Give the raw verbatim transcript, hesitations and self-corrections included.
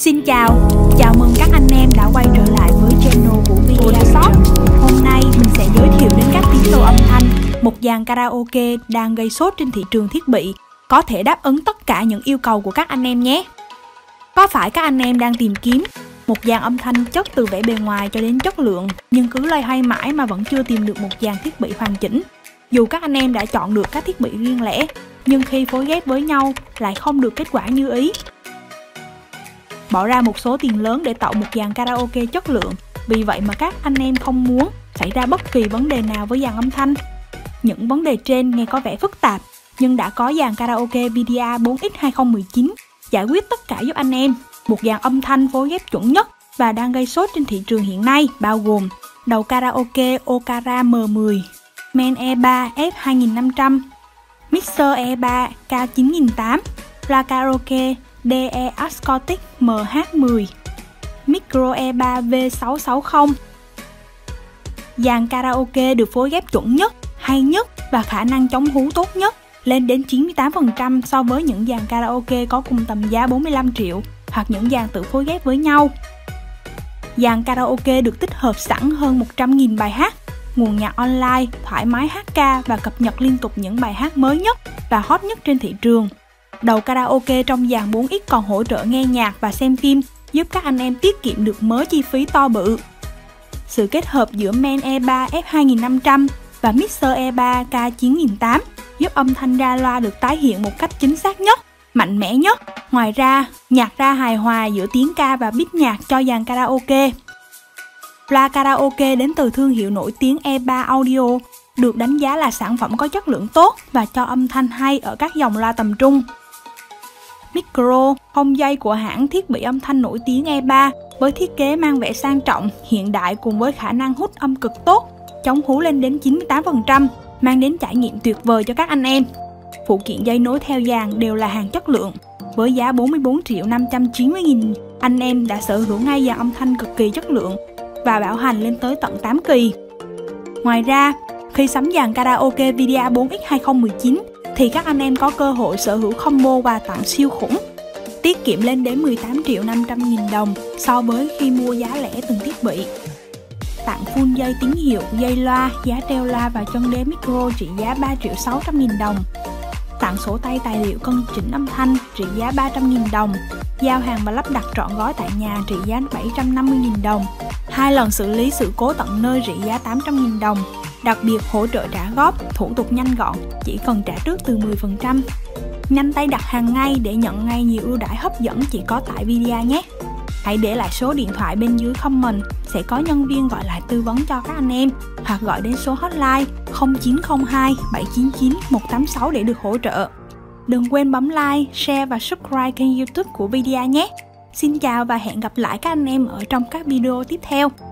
Xin chào, chào mừng các anh em đã quay trở lại với channel của VidiaShop. Hôm nay mình sẽ giới thiệu đến các tiếng đồ âm thanh một dàn karaoke đang gây sốt trên thị trường thiết bị, có thể đáp ứng tất cả những yêu cầu của các anh em nhé. Có phải các anh em đang tìm kiếm một dàn âm thanh chất từ vẻ bề ngoài cho đến chất lượng, nhưng cứ loay hoay mãi mà vẫn chưa tìm được một dàn thiết bị hoàn chỉnh? Dù các anh em đã chọn được các thiết bị riêng lẻ, nhưng khi phối ghép với nhau lại không được kết quả như ý. Bỏ ra một số tiền lớn để tạo một dàn karaoke chất lượng, vì vậy mà các anh em không muốn xảy ra bất kỳ vấn đề nào với dàn âm thanh. Những vấn đề trên nghe có vẻ phức tạp, nhưng đã có dàn karaoke Vidia bốn X hai không một chín giải quyết tất cả giúp anh em. Một dàn âm thanh phối ghép chuẩn nhất và đang gây sốt trên thị trường hiện nay, bao gồm đầu karaoke Okara M mười, main E ba F hai năm trăm, mixer E ba K chín tám, loa karaoke D E Acoustic M H mười, micro E ba V sáu sáu không. Dàn karaoke được phối ghép chuẩn nhất, hay nhất và khả năng chống hú tốt nhất, lên đến chín mươi tám phần trăm so với những dàn karaoke có cùng tầm giá bốn mươi lăm triệu hoặc những dàn tự phối ghép với nhau. Dàn karaoke được tích hợp sẵn hơn một trăm nghìn bài hát, nguồn nhạc online, thoải mái hát ca và cập nhật liên tục những bài hát mới nhất và hot nhất trên thị trường. Đầu karaoke trong dàn bốn X còn hỗ trợ nghe nhạc và xem phim, giúp các anh em tiết kiệm được mớ chi phí to bự. Sự kết hợp giữa main E ba F hai năm trăm và mixer E ba K chín tám giúp âm thanh ra loa được tái hiện một cách chính xác nhất, mạnh mẽ nhất. Ngoài ra, nhạc ra hài hòa giữa tiếng ca và beat nhạc cho dàn karaoke. Loa karaoke đến từ thương hiệu nổi tiếng E ba Audio được đánh giá là sản phẩm có chất lượng tốt và cho âm thanh hay ở các dòng loa tầm trung. Micro, không dây của hãng thiết bị âm thanh nổi tiếng E ba với thiết kế mang vẻ sang trọng, hiện đại cùng với khả năng hút âm cực tốt, chống hú lên đến chín mươi tám phần trăm, mang đến trải nghiệm tuyệt vời cho các anh em. Phụ kiện dây nối theo dàn đều là hàng chất lượng. Với giá bốn mươi bốn triệu năm trăm chín mươi nghìn, anh em đã sở hữu ngay dàn âm thanh cực kỳ chất lượng và bảo hành lên tới tận tám kỳ. Ngoài ra, khi sắm dàn karaoke Vidia bốn X hai không một chín thì các anh em có cơ hội sở hữu combo quà tặng siêu khủng, tiết kiệm lên đến mười tám triệu năm trăm nghìn đồng so với khi mua giá lẻ từng thiết bị. Tặng full dây tín hiệu, dây loa, giá treo loa và chân đế micro trị giá ba triệu sáu trăm nghìn đồng. Tặng sổ tay tài liệu cân chỉnh âm thanh trị giá ba trăm nghìn đồng. Giao hàng và lắp đặt trọn gói tại nhà trị giá bảy trăm năm mươi nghìn đồng. Hai lần xử lý sự cố tận nơi trị giá tám trăm nghìn đồng. Đặc biệt hỗ trợ trả góp, thủ tục nhanh gọn, chỉ cần trả trước từ mười phần trăm. Nhanh tay đặt hàng ngay để nhận ngay nhiều ưu đãi hấp dẫn chỉ có tại Vidia nhé. Hãy để lại số điện thoại bên dưới comment, sẽ có nhân viên gọi lại tư vấn cho các anh em, hoặc gọi đến số hotline không chín không hai bảy chín chín một tám sáu để được hỗ trợ. Đừng quên bấm like, share và subscribe kênh YouTube của Vidia nhé. Xin chào và hẹn gặp lại các anh em ở trong các video tiếp theo.